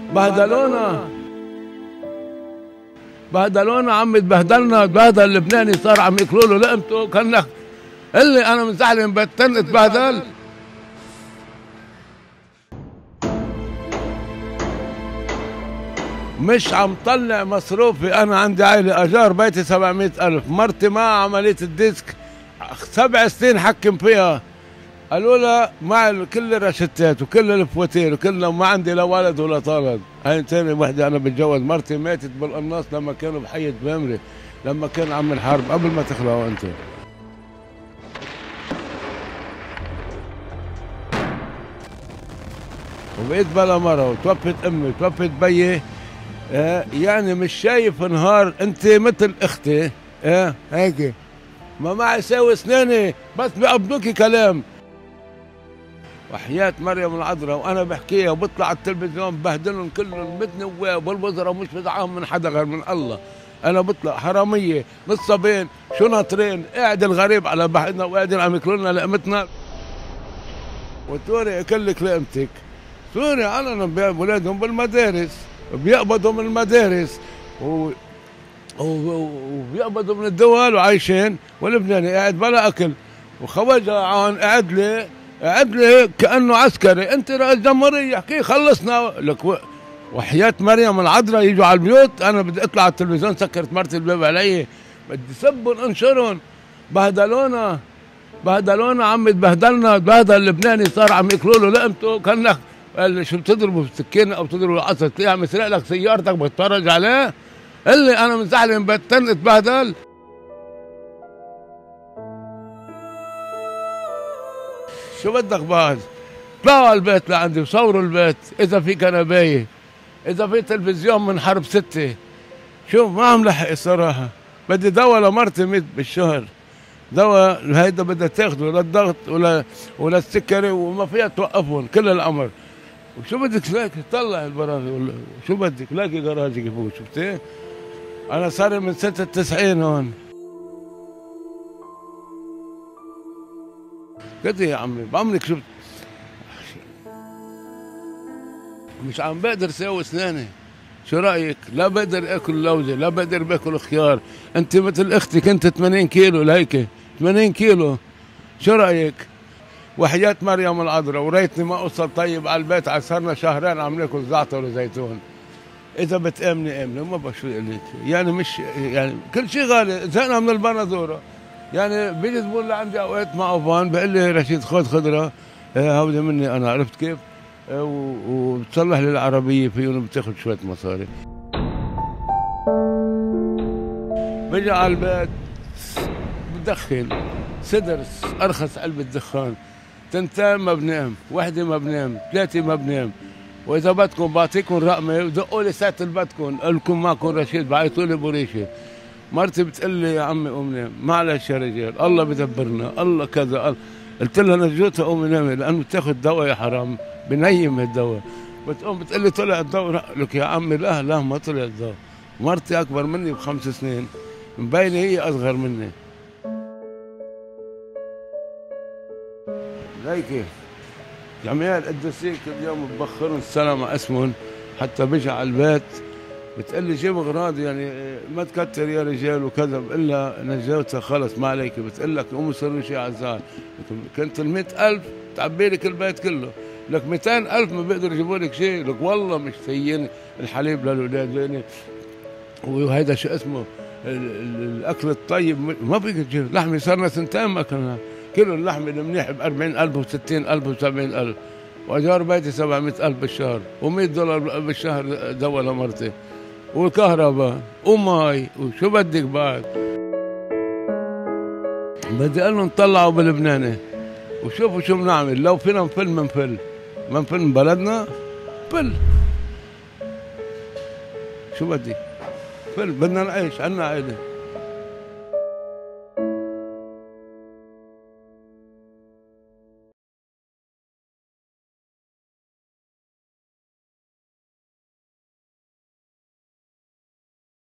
بهدلونا بهدلونا عم تبهدلنا، تبهدل اللبناني صار عم ياكلوا له لقمته كانك اللي انا من زعلان بتن اتبهدل. مش عم طلع مصروفي، انا عندي عائله اجار بيتي 700,000، مرتي ما عمليه الديسك 7 سنين حكم فيها، قالوا لها مع كل الرشتات وكل الفواتير وكلها ما عندي لا ولد ولا طالب. هاي ثاني وحده انا بتجوز، مرتي ماتت بالقناص لما كانوا بحية بامري، لما كان عم الحرب قبل ما تخلقوا انتم. وبقيت بلا مرة وتوفت امي وتوفت بيي، يعني مش شايف نهار. انت مثل اختي هيك ما معي يساوي اسناني بس بيقبضوكي كلام. وحياة مريم العذراء وانا بحكيها وبطلع على التلفزيون ببهدلهم كلهم بالنواب والوزراء، مش بدعاهم من حدا غير من الله. انا بطلع حراميه نصابين شو ناطرين، قاعد الغريب على بحرنا وقاعدين عم ياكلوا لنا لقمتنا. وتوري اكلك لقمتك. سوري علنا اولادهم بالمدارس بيقبضوا من المدارس وبيقبضوا من الدول وعايشين، واللبناني قاعد بلا اكل وخواجه قاعد لي كانه عسكري. انت رئيس جمهوريه احكي خلصنا لك. وحياة مريم العذراء يجوا على البيوت انا بدي اطلع على التلفزيون، سكرت مرتي الباب علي، بدي سبهم انشرهم. بهدلونا عم تبهدلنا، تبهدل اللبناني صار عم ياكلوا له لقمته كانك قال شو بتضربه بالسكينه او بتضربه بالعصا، تلاقيه عم يسرق لك سيارتك بتتفرج عليه. اللي انا من زعلان بتن اتبهدل. شو بدك بعد؟ طلعوا على البيت لعندي وصوروا البيت، اذا في كنبايه، اذا في تلفزيون من حرب 6. شوف ما عم لحق الصراحه، بدي دواء لمرتي 100 بالشهر، دواء هيدا بدها تاخده للضغط ولا السكري وما فيها توقفهم كل الامر. وشو بدك تلاقي طلع البراغي، شو بدك لاقي جراجك فوق. شفتي؟ انا صار من سنه 90 هون. قد يا عمي بعمرك شفت مش عم بقدر ساوي اسناني. شو رايك؟ لا بقدر اكل لوزه، لا بقدر باكل خيار. انت مثل اختك، انت 80 كيلو لهيك 80 كيلو. شو رايك؟ وحياة مريم العذراء وريتني ما اوصل طيب على البيت، صرنا شهرين عم ناكل زعتر وزيتون. اذا بتامني امني وما بشو لك، يعني مش يعني كل شيء غالي، زهقنا من البندوره. يعني بيجي زبون لعندي اوقات معه فان بقول لي رشيد خذ خضره هودي مني انا، عرفت كيف؟ وبتصلح لي العربيه فيهم بتاخذ شويه مصاري. بيجي على البيت بدخن سدرس ارخص علبه دخان، 2 ما بنام، 1 ما بنام، 3 ما بنام. واذا بدكم بعطيكم رقمي ودقوا لي ساعه اللي بدكم، قول لكم معكم رشيد بعيطوا لي بريشه. مرتي بتقول لي يا عمي قوم نام، معلش يا رجال الله بدبرنا الله كذا. قلت لها نجوتها قومي نامي لانه بتاخذ دواء يا حرام بنيم الدواء. بتقوم بتقول لي طلع الدواء، لك يا عمي لا ما طلع الدواء. مرتي اكبر مني ب5 سنين، مبينه هي اصغر مني. ليكي جميع القديسين كل يوم ببخرهم السنه مع اسمهم حتى بيجي على البيت بتقول لي جيب اغراض يعني ما تكتر يا رجال وكذا، بقول لها نجوتها خلص ما عليك. بتقول لك قوموا صيروا شيء عزال، كنت ال 100,000 تعبي لك البيت كله، لك 200,000 ما بيقدروا يجيبوا لك شيء. لك والله مش سيين الحليب للاولاد يعني، وهيدا شو اسمه الاكل الطيب ما فيك تجيب لحمه. صارنا 2 ما اكلنا كيلو اللحمه المنيح ب 40,000 و 60,000 و 70,000، واجار بيتي 700,000 بالشهر و$100 بالشهر دواء لمرتي وكهرباء وماي وشو بدك بعد. بدي اقول لهم طلعوا بلبناني وشوفوا شو بنعمل. لو فينا نفل من بلدنا فل، شو بدك فل، بدنا نعيش عنا عائله.